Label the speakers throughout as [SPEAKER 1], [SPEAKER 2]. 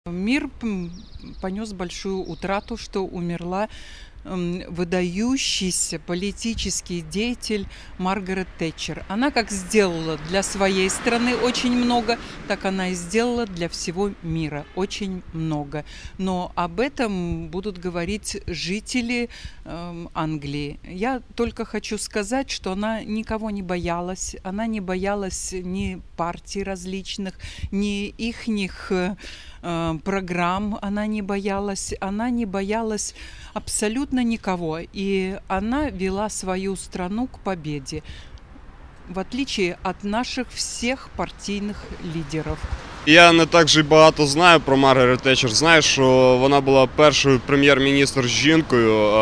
[SPEAKER 1] Мир понес большую утрату, что умерла выдающийся политический деятель Маргарет Тэтчер. Она как сделала для своей страны очень много, так она и сделала для всего мира очень много. Но об этом будут говорить жители Англии. Я только хочу сказать, что она никого не боялась. Она не боялась ни партий различных, ни ихних программ она не боялась абсолютно никого. И она вела свою страну к победе, в отличие от наших всіх партійних лідерів.
[SPEAKER 2] Я не так же й багато знаю про Маргарет Тетчер. Знаю, що вона була першою прем'єр-міністром жінкою.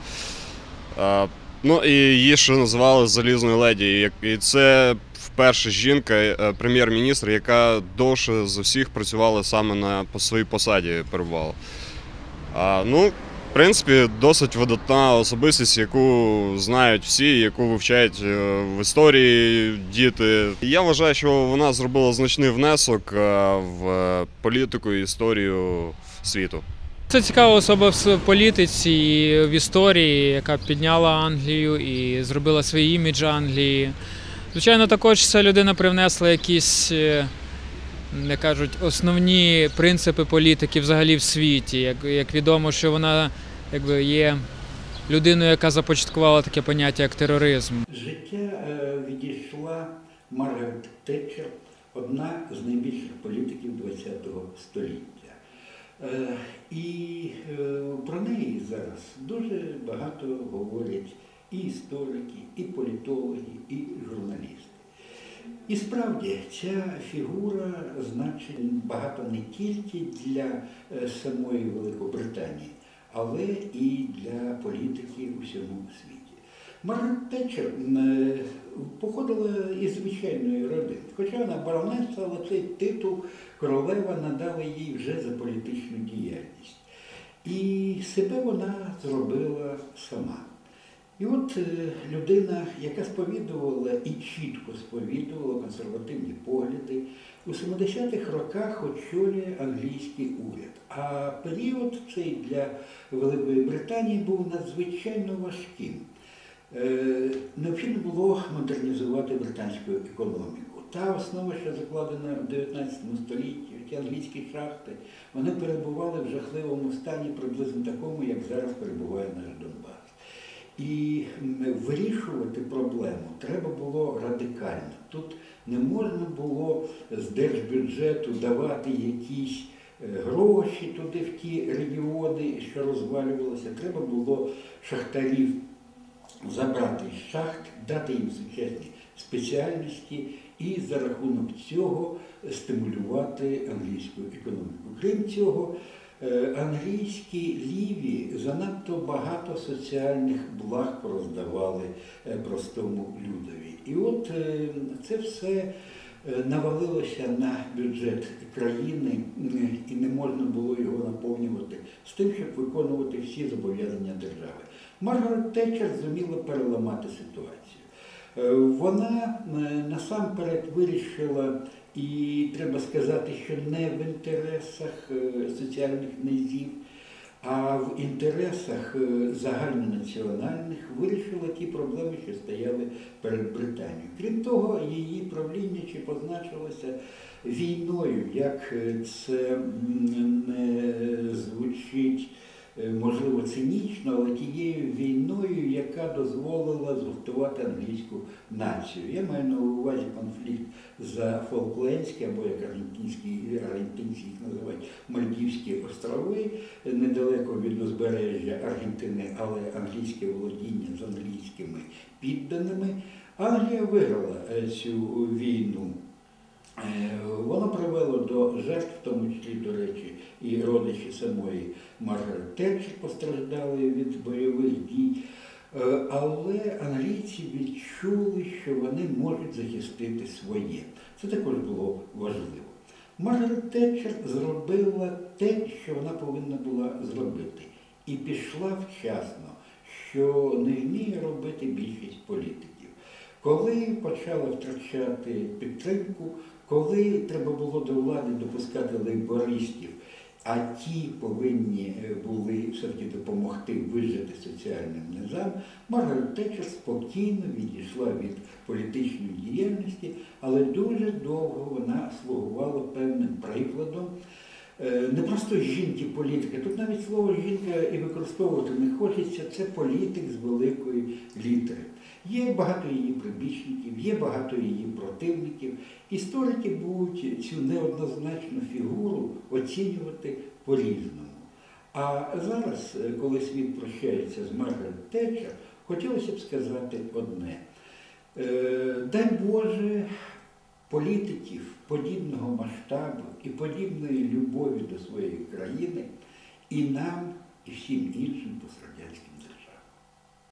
[SPEAKER 2] Ну і її ще називали Залізною леді. І це вперше жінка, прем'єр-міністр, яка довше за всіх працювала саме по своїй посаді перебувала. Ну, в принципі, досить видатна особистість, яку знають всі, яку вивчають в історії діти. Я вважаю, що вона зробила значний внесок в політику і історію світу.
[SPEAKER 3] Це цікава особа в політиці і в історії, яка підняла Англію і зробила свій імідж Англії. Звичайно, також ця людина привнесла якісь, як кажуть, основні принципи політики взагалі в світі. Як відомо, що вона є людиною, яка започаткувала таке поняття, як тероризм.
[SPEAKER 4] Життя відійшла Маргарет Тетчер, одна з найбільших політиків ХХ століття. І про неї зараз дуже багато говорять і історики, і політологи, і журналісти. І справді, ця фігура значить багато не тільки для самої Великобританії, але і для політики у всьому світі. Маргарет Тетчер походила із звичайної родини. Хоча вона баронеса, але цей титул королева надала їй вже за політичну діяльність. І себе вона зробила сама. І от людина, яка сповідувала і чітко сповідувала консервативні погляди, у 70-х роках очолює англійський уряд. А період цей для Великої Британії був надзвичайно важким. Необхідно було модернізувати британську економіку. Та основа, що закладена в 19 столітті, ті англійські шахти, вони перебували в жахливому стані, приблизно такому, як зараз перебуває наш Донбас. І вирішувати проблему треба було радикально. Тут не можна було з держбюджету давати якісь гроші туди в ті регіони, що розвалювалися. Треба було шахтарів забрати з шахт, дати їм сучасні спеціальності і за рахунок цього стимулювати англійську економіку. Крім цього, англійські ліві занадто багато соціальних благ роздавали простому людові. І от це все навалилося на бюджет країни, і не можна було його наповнювати з тим, щоб виконувати всі зобов'язання держави. Маргарет Тетчер зуміла переламати ситуацію. Вона насамперед вирішила, і треба сказати, що не в інтересах соціальних низів, а в інтересах загальнонаціональних вирішила ті проблеми, що стояли перед Британією. Крім того, її правління чи позначилося війною, як це не звучить, можливо, цинічно, але тією війною, яка дозволила згуртувати англійську націю. Я маю на увазі конфлікт за Фолклендські, або як аргентинці їх називають, Мальдівські острови, недалеко від узбережжя Аргентини, але англійське володіння з англійськими підданими. Англія виграла цю війну. Воно привело до жертв, в тому числі, до речі, і родичі самої Маргарет Тетчер постраждали від бойових дій. Але англійці відчули, що вони можуть захистити своє. Це також було важливо. Маргарет Тетчер зробила те, що вона повинна була зробити. І пішла вчасно, що не вміє робити більшість політиків. Коли почала втрачати підтримку, коли треба було до влади допускати лейбористів а ті повинні були все-таки допомогти вижити соціальним низам, Маргарет Тетчер спокійно відійшла від політичної діяльності, але дуже довго вона слугувала певним прикладом не просто жінки-політики, тут навіть слово «жінка» і використовувати не хочеться, це політик з великої літери. Є багато її прибічників, є багато її противників. Історики будуть цю неоднозначну фігуру оцінювати по-різному. А зараз, коли світ прощається з Маргарет Тетчер, хотілося б сказати одне. Дай Боже, політиків подібного масштабу і подібної любові до своєї країни і нам, і всім іншим пострадянським